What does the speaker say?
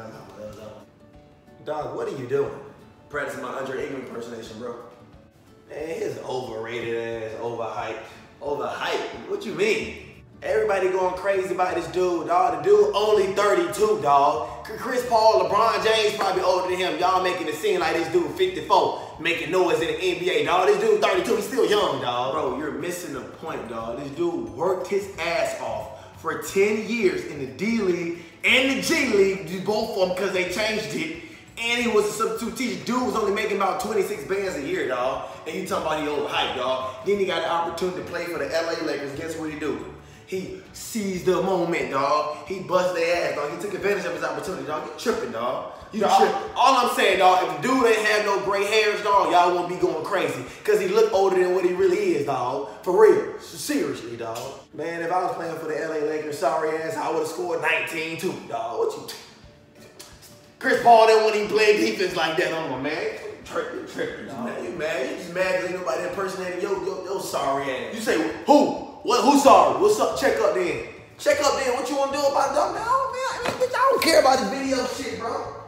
Dog, what are you doing? Practicing my Andre Ingram impersonation, bro. Man, his overrated ass, overhyped. Overhyped? What you mean? Everybody going crazy about this dude, dog. The dude only 32, dog. Chris Paul, LeBron James probably older than him. Y'all making it seem like this dude 54, making noise in the NBA, dog. This dude 32, he's still young, dog. Bro, you're missing the point, dog. This dude worked his ass off for 10 years in the D League and the G League, both of them because they changed it. And he was a substitute teacher. Dude was only making about 26 bands a year, dog. And you talking about he overhyped, dog. Then he got the opportunity to play for the LA Lakers. Guess what he do? He seized the moment, dog. He bust their ass, dog. He took advantage of his opportunity, dog. You tripping, dog. You tripping. All I'm saying, dog, if the dude ain't have no gray hairs, dog, y'all won't be going crazy. Because he look older than what he really is, dog. For real. Seriously, dog. Man, if I was playing for the LA Lakers, sorry ass, I would have scored 19 too, dog. What you... Chris Paul didn't want to even play defense like that on my man. Tripping, dog. You mad? You just mad because ain't nobody impersonating your sorry ass. You say, who? What? Who's sorry? What's up? Check up then. Check up then. What you want to do about it, dog? No, man. I mean, bitch, I don't care about the video shit, bro.